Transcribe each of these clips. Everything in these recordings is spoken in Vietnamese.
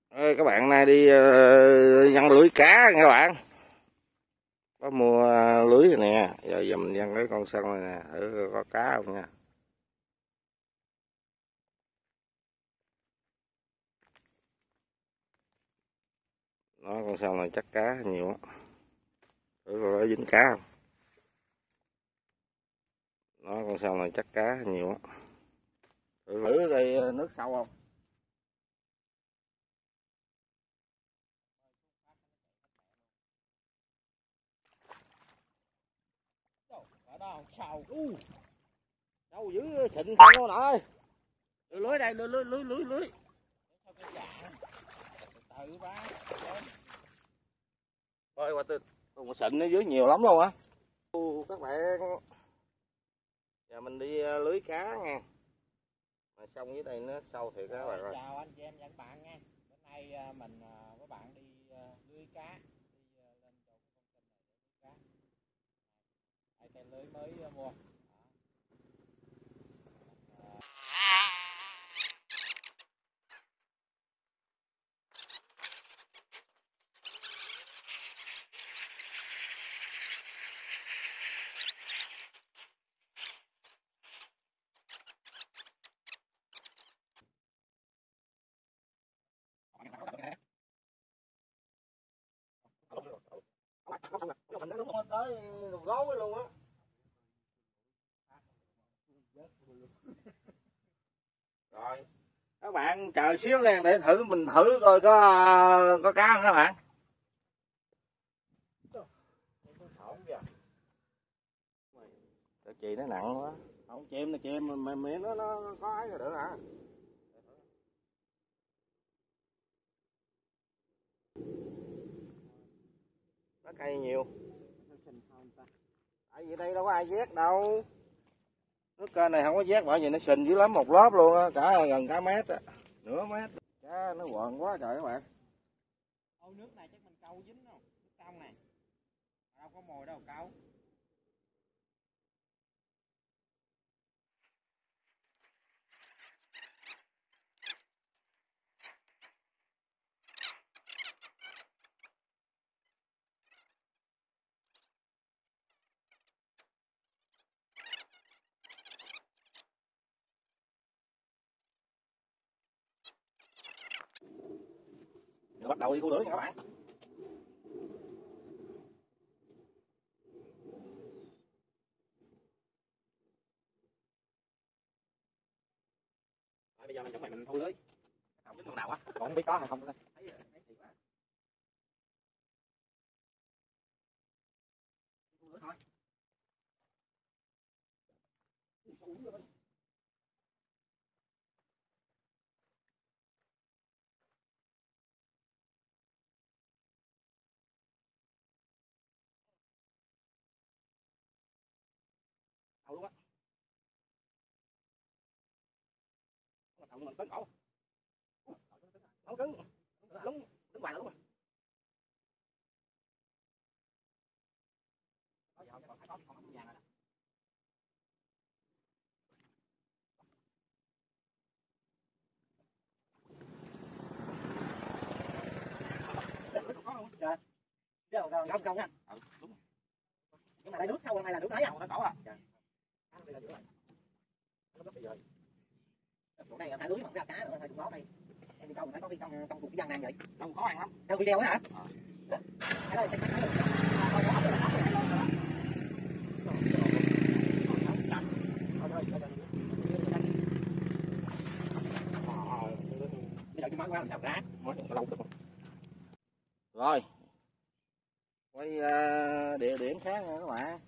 Ê, các bạn nay đi giăng lưới cá nha các bạn. Có mua lưới rồi nè, giờ mình giăng cái con sân này nè, thử có cá không nha. Đó, con sân này chắc cá nhiều á, thử coi có dính cá không. Đó, con sân này chắc cá nhiều á, thử đây nước sâu không. Ở đó sầu đâu dữ xịn không đâu nè. Lưới đây, lưới. Từ ba. Coi qua con xịn ở dưới nhiều lắm luôn á. Các bạn, giờ mình đi lưới cá nha. Mà xong dưới đây nó sâu thiệt các bạn ơi. Chào anh chị em và các bạn nha. Bữa nay mình với bạn đi lưới cá, đi lên chỗ con kênh này để lưới cá. Hai tay lưới mới mua. Tới gấu luôn á. Rồi các bạn chờ xíu nha để mình thử coi có cá không các bạn. Cái chì nó nặng quá, không chém mà miệng nó có ấy rồi được hả? Nó cây nhiều. Tại vì đây đâu có ai vét đâu. Nước kênh này không có vét bởi vì nó sình dữ lắm, một lớp luôn á, gần cả mét á, nửa mét. Cá nó quần quá trời các bạn. Ô nước này chắc mình câu dính không? Nước trong này. Đâu có mồi đâu câu. Rồi bắt đầu đi thu lưới nha các bạn. Bây giờ mình chuẩn bị mình thu lưới. Không biết con nào á, còn không biết có hay không. Luôn á. Đầu mình tới cổ. Nó cứng. Đúng, đứng ngoài luôn mà. Không không nha. Nhưng mà đây nước sâu không hay là nước đáy à? Nó cổ à. Chỗ này thả lưới mà không ra cá nữa thôi, đó đây. Em đi câu phải có cái trong cuộc gian nan vậy. Đâu khó ăn lắm. Theo video đó hả? Bây giờ cái món quá làm sao rác. Rồi. Quay địa điểm khác nha các bạn.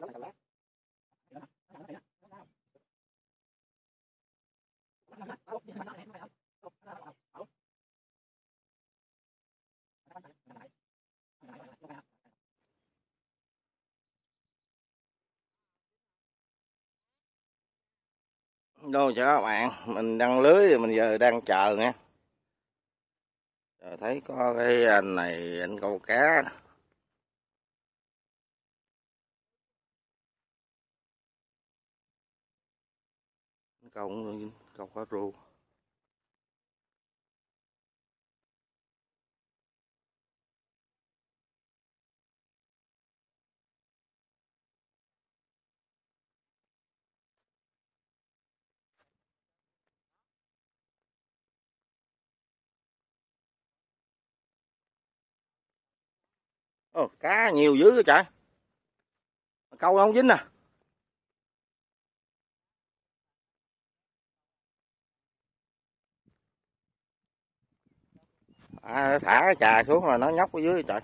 Đâu chào các bạn, mình đang lưới thì mình giờ đang chờ nha. Rồi thấy có cái anh này anh câu cá. Câu cá rô. Ồ, cá nhiều dữ trời. Câu không dính nè. Thả cái chà xuống rồi nó nhóc ở dưới trời.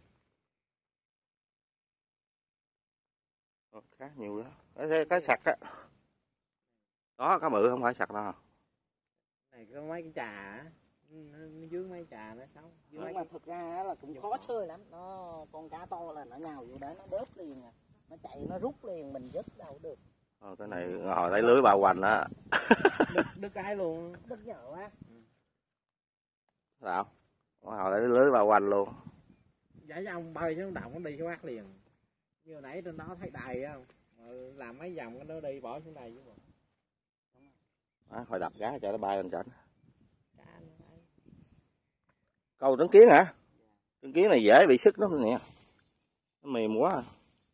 Cá nhiều đó. Cái sặc á. Đó, cá bự không phải sặc đâu. Này có mấy cái trà á, nó dướng mấy trà nó xấu. Nhưng mà thực ra là cũng khó chơi lắm. Nó con cá to là nó nhào vô đấy nó đớp liền, nó chạy nó rút liền, mình dứt đâu được. Cái này hồi lấy lưới bao quanh á. Đứt cái luôn. Đứt dở quá. Sao? Hồi lấy lưới bao quanh luôn. Giải cho ông bơi xuống động nó đi cái bát liền. Như hồi nãy trên đó thấy đài không? Làm mấy vòng nó đi bỏ xuống đây chứ bộ. Hồi đập cá cho nó bay lên trển. Câu trứng kiến hả? Trứng kiến này dễ bị sức lắm nè. Nó mềm quá.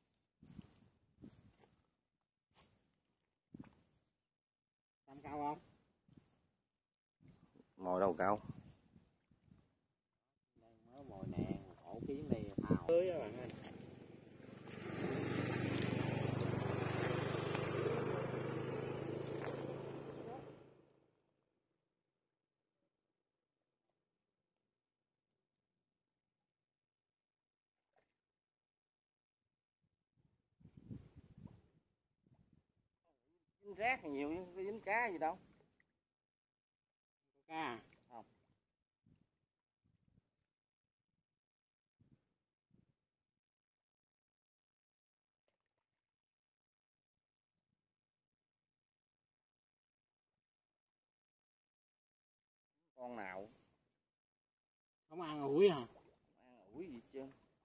Làm câu không? Mồi đâu câu. Mồi nè, ổ kiến này thào. Tưới các bạn ơi. Dính rác nhiều chứ có dính cá gì đâu. Cá không. Con nào không ăn ủi hả? ăn ủi gì chứ.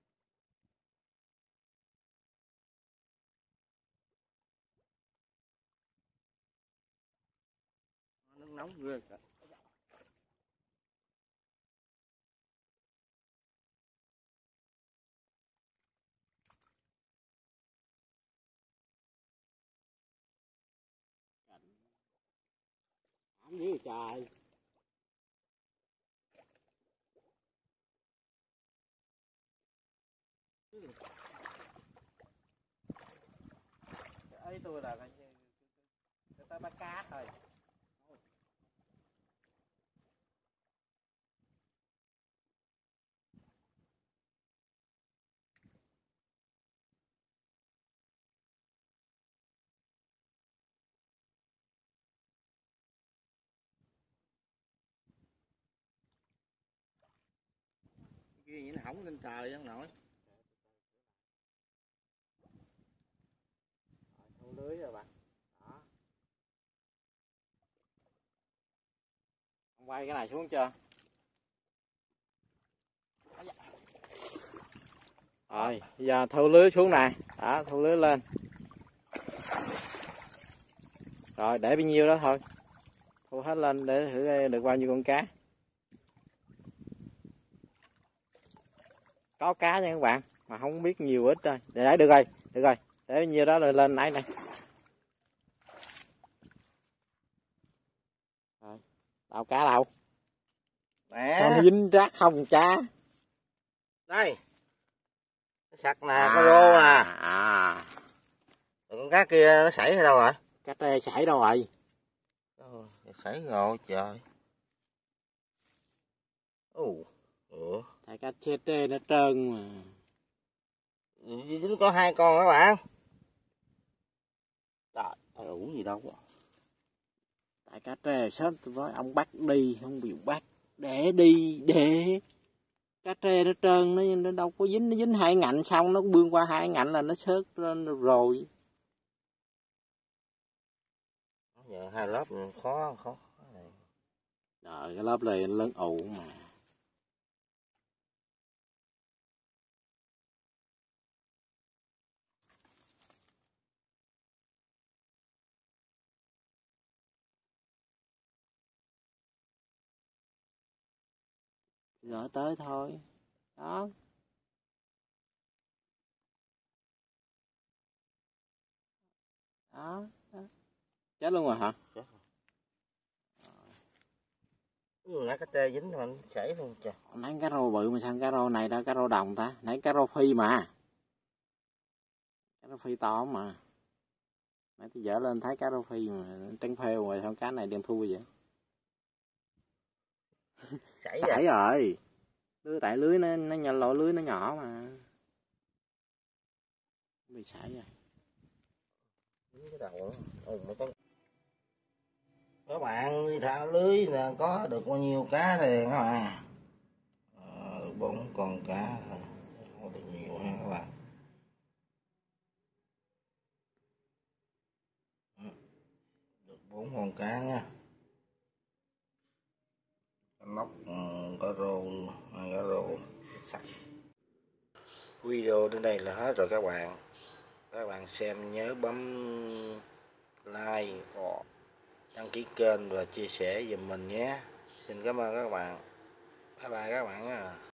Nước nóng ghê kìa. Ẩm dữ trời. Ấy tôi là người ta bắt cá thôi. Kia gì nó hỏng lên trời ông nội. Thu lưới rồi bạn. Đó. Ông quay cái này xuống chưa? Rồi, bây giờ thu lưới xuống nè. Đó, thu lưới lên. Rồi, để bao nhiêu đó thôi. Thu hết lên để thử được bao nhiêu con cá. Có cá nha các bạn, mà không biết nhiều ít thôi. Để được rồi, được rồi. Để bao nhiêu đó rồi lên nãy này. Rồi, đâu cá đâu? Nè. Con dính rác không cha. Đây. Nó sặc nè, có rô nè. Rồi con cá kia nó sảy ở đâu rồi? Cá tê sảy đâu rồi? Sảy rồi trời. Tại cá chê tê nó trơn mà. Dính có 2 con các bạn. Phải ủ gì đâu. Tại cá trê sớm tôi nói ông bắt đi, không bị bắt để đi để cá trê nó trơn, nó đâu có dính, nó dính hai ngạnh xong nó bươn qua hai ngạnh là nó xớt lên rồi. Giờ hai lớp khó khó. Rồi cái lớp này lớn ụ mà. Rồi tới thôi. Đó. Đó. Chết luôn rồi hả? Chết rồi. Nãy cá trê dính mà nó chảy luôn trời. Nãy cá rô bự mà sao cá rô này đâu, cá rô đồng ta? Nãy cá rô phi mà. Cá rô phi to mà. Nãy tôi dở lên thấy cá rô phi mà trắng phêu rồi, sao cá này đen thui vậy? Sảy rồi. Lưới tại lưới nó nhỏ, lỗ lưới nó nhỏ mà. Bị sảy rồi. Cái đầu các bạn đi thả lưới là có được bao nhiêu cá này các bạn? Được 4 con cá thôi, không được nhiều ha các bạn. Được 4 con cá nha. Cá lóc, cá rô, cá rô sạch. Video đến đây là hết rồi các bạn. Các bạn xem nhớ bấm like, đăng ký kênh và chia sẻ giùm mình nhé. Xin cảm ơn các bạn. Bye bye các bạn nha.